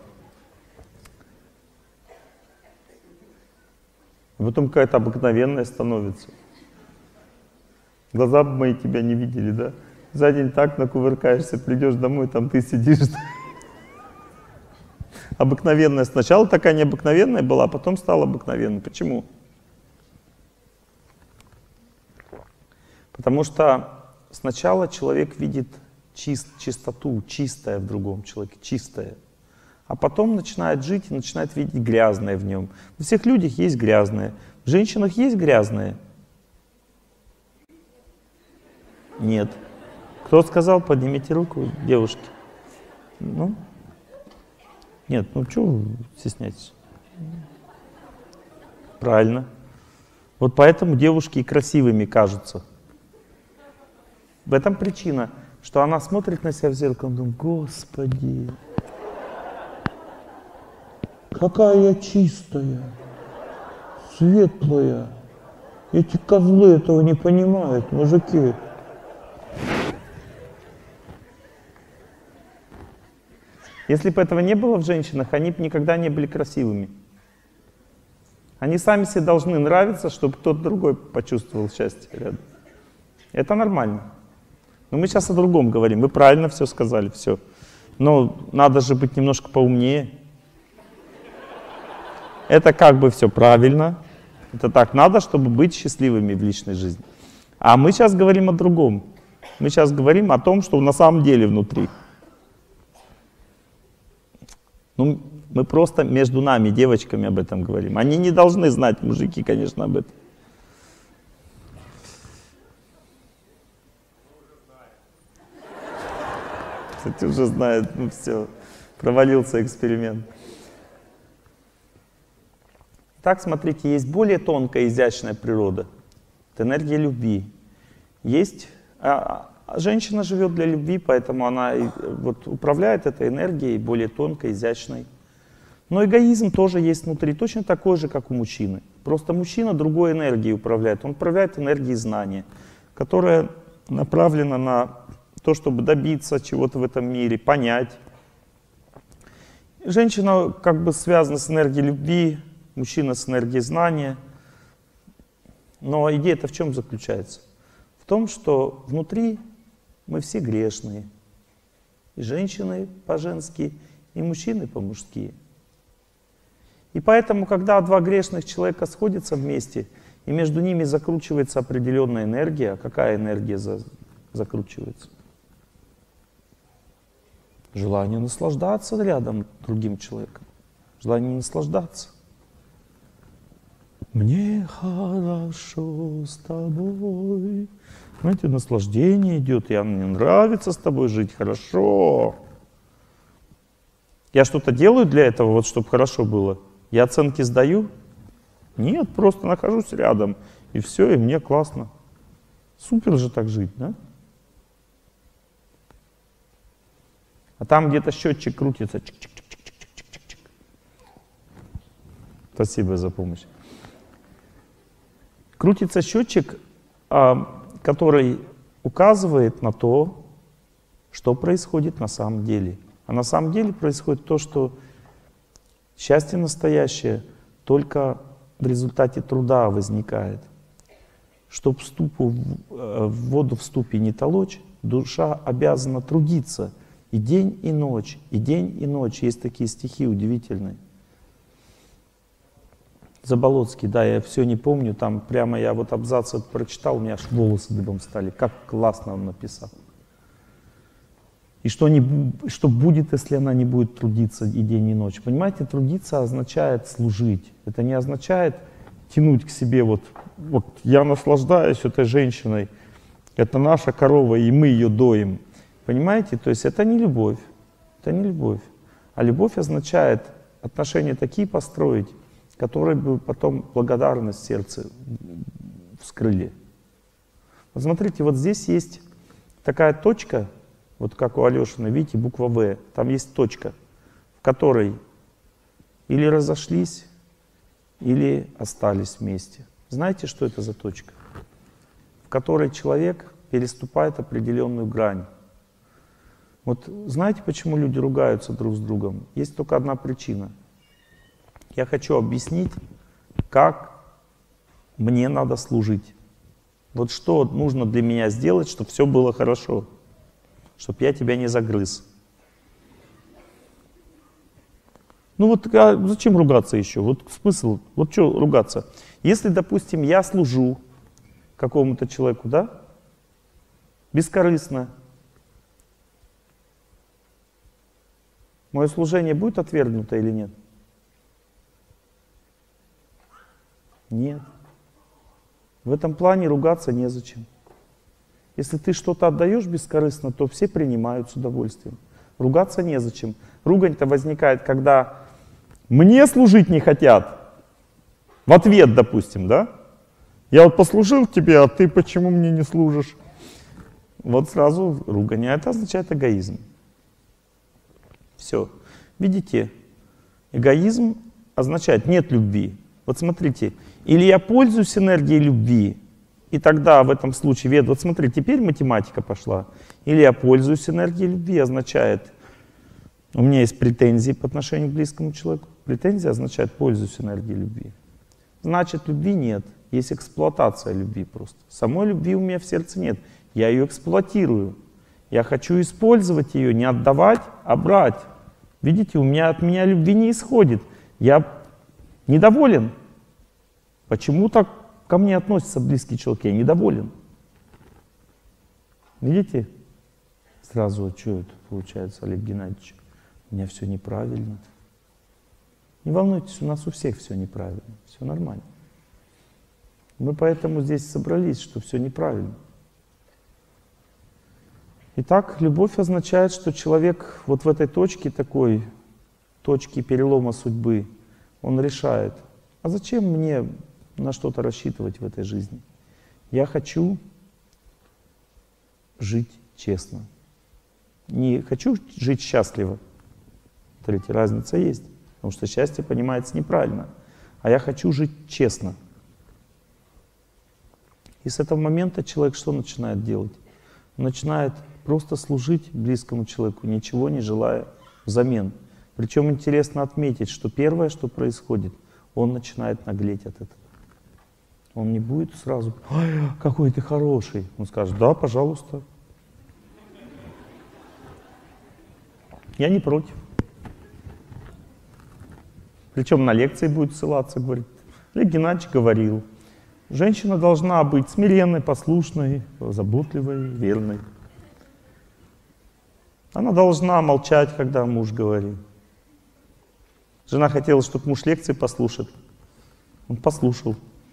И потом какая-то обыкновенная становится. Глаза бы мои тебя не видели, да? За день так накувыркаешься, придешь домой, там ты сидишь. Обыкновенная. Сначала такая необыкновенная была, а потом стала обыкновенной. Почему? Потому что сначала человек видит чист, чистоту, чистое в другом человеке, чистое. А потом начинает жить и начинает видеть грязное в нем. Во всех людях есть грязное. В женщинах есть грязное? Нет. Кто сказал, поднимите руку, девушки. Ну? Нет, ну что вы стесняетесь? Правильно. Вот поэтому девушки и красивыми кажутся. В этом причина, что она смотрит на себя в зеркало и думает, Господи, какая я чистая, светлая. Эти козлы этого не понимают, мужики. Если бы этого не было в женщинах, они бы никогда не были красивыми. Они сами себе должны нравиться, чтобы кто-то другой почувствовал счастье рядом. Это нормально. Но мы сейчас о другом говорим. Вы правильно все сказали, все. Но надо же быть немножко поумнее. Это как бы все правильно. Это так надо, чтобы быть счастливыми в личной жизни. А мы сейчас говорим о другом. Мы сейчас говорим о том, что на самом деле внутри. Ну, мы просто между нами, девочками, об этом говорим. Они не должны знать, мужики, конечно, об этом. Кстати, уже знают, ну все, провалился эксперимент. Итак, смотрите, есть более тонкая, изящная природа. Это энергия любви. Есть... А, а женщина живет для любви, поэтому она вот, управляет этой энергией более тонкой, изящной. Но эгоизм тоже есть внутри, точно такой же, как у мужчины. Просто мужчина другой энергией управляет. Он управляет энергией знания, которая направлена на то, чтобы добиться чего-то в этом мире, понять. Женщина как бы связана с энергией любви, мужчина с энергией знания. Но идея-то в чем заключается? В том, что внутри Мы все грешные. И женщины по-женски, и мужчины по-мужски. И поэтому, когда два грешных человека сходятся вместе, и между ними закручивается определенная энергия, какая энергия за, закручивается? Желание наслаждаться рядом с другим человеком. Желание наслаждаться. Мне хорошо с тобой. Знаете, наслаждение идет, и мне нравится с тобой жить, хорошо. Я что-то делаю для этого, вот чтобы хорошо было? Я оценки сдаю? Нет, просто нахожусь рядом, и все, и мне классно. Супер же так жить, да? А там где-то счетчик крутится. Чик-чик-чик-чик-чик-чик-чик. Спасибо за помощь. Крутится счетчик, который указывает на то, что происходит на самом деле. А на самом деле происходит то, что счастье настоящее только в результате труда возникает. Чтобы ступу в воду в ступе не толочь, душа обязана трудиться. И день, и ночь, и день, и ночь. Есть такие стихи удивительные. Заболоцкий, да, я все не помню, там прямо я вот абзац этот прочитал, у меня аж волосы дыбом стали. Как классно он написал. И что, не, что будет, если она не будет трудиться и день, и ночь? Понимаете, трудиться означает служить. Это не означает тянуть к себе, вот, вот я наслаждаюсь этой женщиной, это наша корова, и мы ее доим. Понимаете? То есть это не любовь. Это не любовь. А любовь означает отношения такие построить, которые бы потом благодарность в сердце вскрыли. Вот смотрите, вот здесь есть такая точка, вот как у Алешина, видите, буква В. Там есть точка, в которой или разошлись, или остались вместе. Знаете, что это за точка? В которой человек переступает определенную грань. Вот знаете, почему люди ругаются друг с другом? Есть только одна причина. Я хочу объяснить, как мне надо служить. Вот что нужно для меня сделать, чтобы все было хорошо, чтобы я тебя не загрыз. Ну вот а зачем ругаться еще? Вот смысл, вот что ругаться? Если, допустим, я служу какому-то человеку, да, бескорыстно, мое служение будет отвергнуто или нет? Нет. В этом плане ругаться незачем. Если ты что-то отдаешь бескорыстно, то все принимают с удовольствием. Ругаться незачем. Ругань-то возникает, когда мне служить не хотят. В ответ, допустим, да? Я вот послужил тебе, а ты почему мне не служишь? Вот сразу ругань. А это означает эгоизм. Все. Видите, эгоизм означает нет любви. Вот смотрите, или я пользуюсь энергией любви, и тогда в этом случае, вед, вот смотри, теперь математика пошла. Или я пользуюсь энергией любви, означает, у меня есть претензии по отношению к близкому человеку. Претензия означает пользуюсь энергией любви. Значит, любви нет, есть эксплуатация любви просто. Самой любви у меня в сердце нет, я ее эксплуатирую. Я хочу использовать ее, не отдавать, а брать. Видите, у меня от меня любви не исходит. Я недоволен. Почему так ко мне относится близкий человек? Я недоволен. Видите? Сразу, что это получается, Олег Геннадьевич? У меня все неправильно. Не волнуйтесь, у нас у всех все неправильно. Все нормально. Мы поэтому здесь собрались, что все неправильно. Итак, любовь означает, что человек вот в этой точке такой, точке перелома судьбы, он решает, а зачем мне на что-то рассчитывать в этой жизни? Я хочу жить честно. Не хочу жить счастливо. Смотрите, разница есть. Потому что счастье понимается неправильно. А я хочу жить честно. И с этого момента человек что начинает делать? Он начинает просто служить близкому человеку, ничего не желая взамен. Причем интересно отметить, что первое, что происходит, он начинает наглеть от этого. Он не будет сразу, ой, какой ты хороший. Он скажет, да, пожалуйста. Я не против. Причем на лекции будет ссылаться, говорит. Олег Геннадьевич говорил, женщина должна быть смиренной, послушной, заботливой, верной. Она должна молчать, когда муж говорит. Жена хотела, чтобы муж лекции послушал. Он послушал.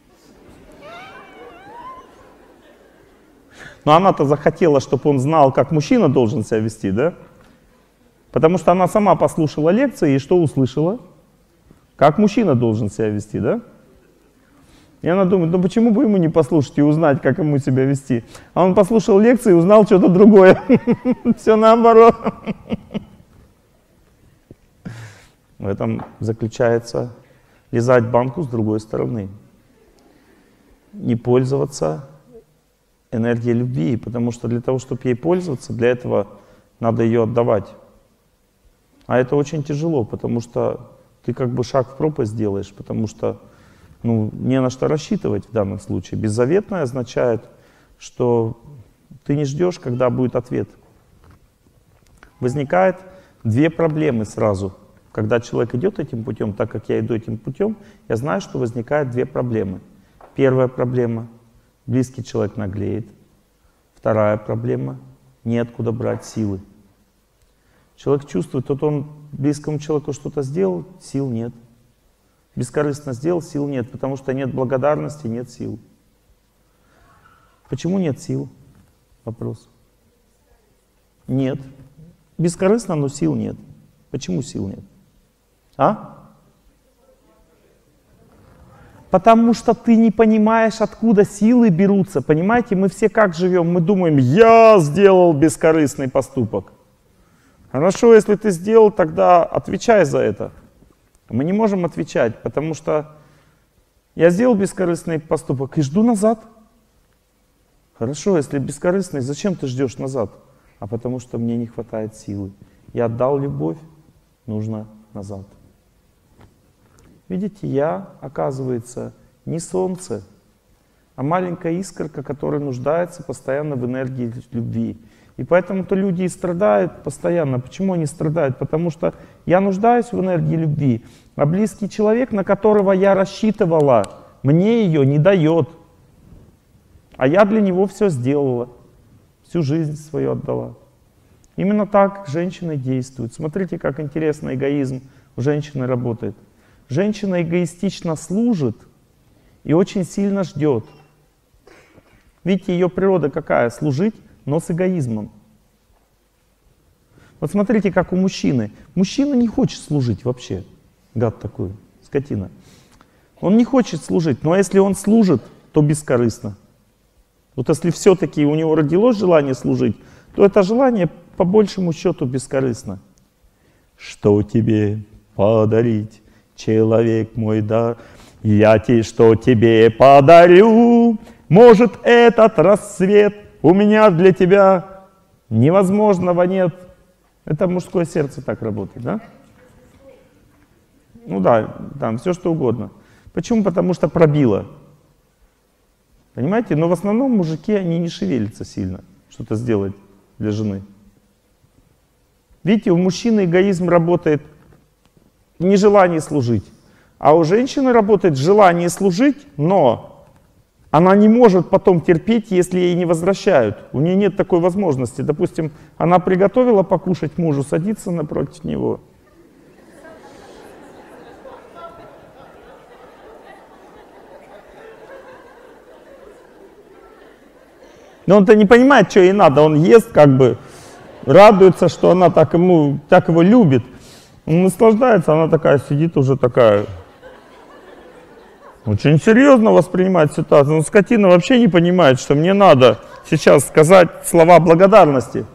Но она-то захотела, чтобы он знал, как мужчина должен себя вести, да? Потому что она сама послушала лекции и что услышала? Как мужчина должен себя вести, да? И она думает, ну почему бы ему не послушать и узнать, как ему себя вести? А он послушал лекции и узнал что-то другое. Все наоборот. В этом заключается лизать банку с другой стороны. Не пользоваться энергией любви, потому что для того, чтобы ей пользоваться, для этого надо ее отдавать. А это очень тяжело, потому что ты как бы шаг в пропасть делаешь, потому что ну, не на что рассчитывать в данном случае. Беззаветное означает, что ты не ждешь, когда будет ответ. Возникает две проблемы сразу. Когда человек идет этим путем, так как я иду этим путем, я знаю, что возникает две проблемы. Первая проблема — близкий человек наглеет. Вторая проблема — неоткуда брать силы. Человек чувствует, вот он близкому человеку что-то сделал, сил нет. Бескорыстно сделал, сил нет, потому что нет благодарности, нет сил. Почему нет сил? Вопрос. Нет. Бескорыстно, но сил нет. Почему сил нет? А? Потому что ты не понимаешь, откуда силы берутся. Понимаете, мы все как живем? Мы думаем, я сделал бескорыстный поступок. Хорошо, если ты сделал, тогда отвечай за это. Мы не можем отвечать, потому что я сделал бескорыстный поступок и жду назад. Хорошо, если бескорыстный, зачем ты ждешь назад? А потому что мне не хватает силы. Я отдал любовь, нужно назад. Видите, я, оказывается, не солнце, а маленькая искорка, которая нуждается постоянно в энергии любви. И поэтому-то люди и страдают постоянно. Почему они страдают? Потому что я нуждаюсь в энергии любви, а близкий человек, на которого я рассчитывала, мне ее не дает. А я для него все сделала, всю жизнь свою отдала. Именно так женщины действуют. Смотрите, как интересно эгоизм у женщины работает. Женщина эгоистично служит и очень сильно ждет. Видите, ее природа какая? Служить, но с эгоизмом. Вот смотрите, как у мужчины. Мужчина не хочет служить вообще. Гад такой, скотина. Он не хочет служить, но если он служит, то бескорыстно. Вот если все-таки у него родилось желание служить, то это желание по большему счету бескорыстно. Что тебе подарить, человек мой, да? Я тебе что тебе подарю? Может, этот рассвет у меня для тебя невозможного нет. Это мужское сердце так работает, да? Ну да, там все что угодно. Почему? Потому что пробило. Понимаете? Но в основном мужики, они не шевелятся сильно, что-то сделать для жены. Видите, у мужчины эгоизм работает в нежелании служить, а у женщины работает желание служить, но она не может потом терпеть, если ей не возвращают. У нее нет такой возможности. Допустим, она приготовила покушать мужу, садится напротив него. Но он-то не понимает, что ей надо. Он ест, как бы радуется, что она так, ему, так его любит. Он наслаждается, она такая сидит уже такая... Очень серьезно воспринимает ситуацию. Но скотина вообще не понимает, что мне надо сейчас сказать слова благодарности.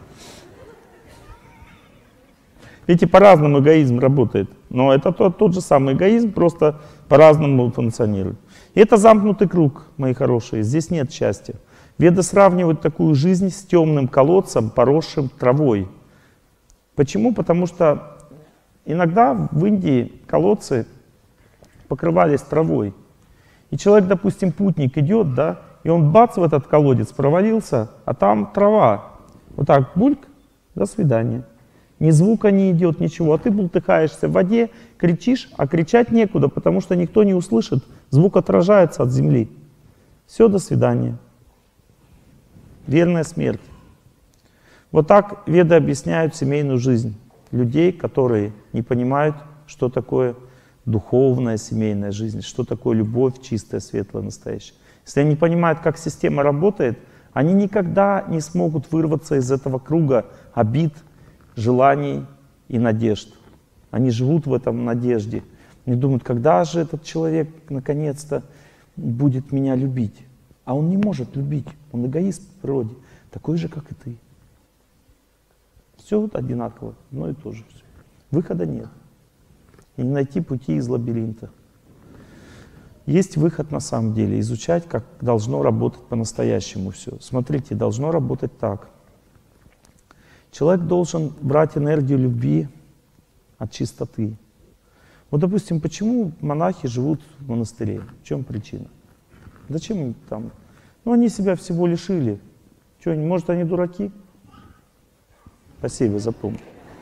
Видите, по-разному эгоизм работает. Но это тот, тот же самый эгоизм, просто по-разному функционирует. И это замкнутый круг, мои хорошие. Здесь нет счастья. Веды сравнивают такую жизнь с темным колодцем, поросшим травой. Почему? Потому что иногда в Индии колодцы покрывались травой. И человек, допустим, путник идет, да, и он бац в этот колодец провалился, а там трава. Вот так, бульк, до свидания. Ни звука не идет, ничего. А ты бултыхаешься в воде, кричишь, а кричать некуда, потому что никто не услышит. Звук отражается от земли. Все, до свидания. Верная смерть. Вот так веды объясняют семейную жизнь людей, которые не понимают, что такое духовная семейная жизнь, что такое любовь чистая, светлая, настоящая. Если они не понимают, как система работает, они никогда не смогут вырваться из этого круга обид, желаний и надежд. Они живут в этом надежде. Они думают, когда же этот человек наконец-то будет меня любить. А он не может любить. Он эгоист по природе, такой же, как и ты. Все вот одинаково, одно и то же. Все. Выхода нет. И не найти пути из лабиринта. Есть выход на самом деле. Изучать, как должно работать по-настоящему все. Смотрите, должно работать так. Человек должен брать энергию любви от чистоты. Вот, допустим, почему монахи живут в монастыре? В чем причина? Зачем им там? Ну, они себя всего лишили. Что, может, они дураки? Спасибо, запомнил.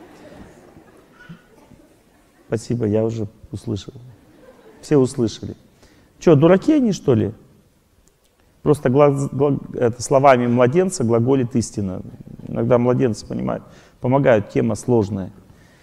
Спасибо, я уже услышал. Все услышали. Что, дураки они, что ли? Просто глаз, глаз, это, словами младенца глаголит истина. Иногда младенцы понимают, помогают, тема сложная.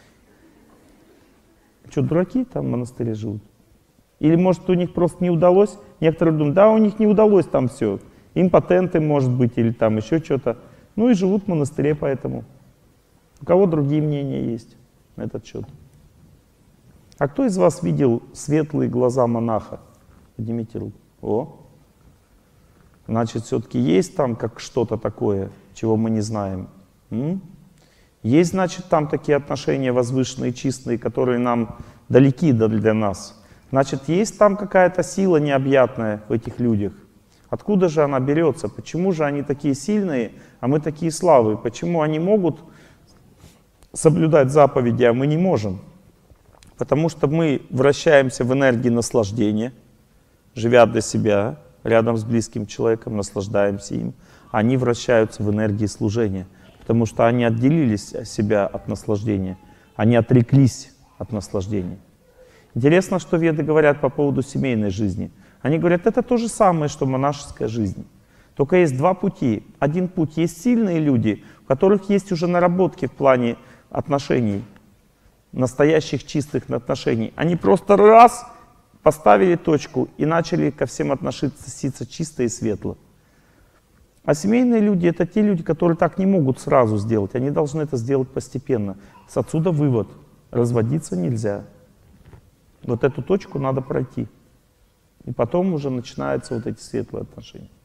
Что, дураки там в монастыре живут? Или, может, у них просто не удалось? Некоторые думают, да, у них не удалось там все. Импотенты, может быть, или там еще что-то. Ну и живут в монастыре поэтому. У кого другие мнения есть на этот счет? А кто из вас видел светлые глаза монаха? Поднимите руку. О! Значит, все-таки есть там как что-то такое, чего мы не знаем. М? Есть, значит, там такие отношения возвышенные, чистые, которые нам далеки для нас. Значит, есть там какая-то сила необъятная в этих людях. Откуда же она берется? Почему же они такие сильные, а мы такие слабые? Почему они могут соблюдать заповеди, а мы не можем? Потому что мы вращаемся в энергии наслаждения, живя для себя, рядом с близким человеком, наслаждаемся им. Они вращаются в энергии служения, потому что они отделились от себя от наслаждения, они отреклись от наслаждения. Интересно, что веды говорят по поводу семейной жизни. Они говорят, это то же самое, что монашеская жизнь. Только есть два пути. Один путь — есть сильные люди, у которых есть уже наработки в плане отношений, настоящих чистых отношений. Они просто раз поставили точку и начали ко всем относиться чисто и светло. А семейные люди — это те люди, которые так не могут сразу сделать. Они должны это сделать постепенно. Отсюда вывод. Разводиться нельзя. Вот эту точку надо пройти. И потом уже начинаются вот эти светлые отношения.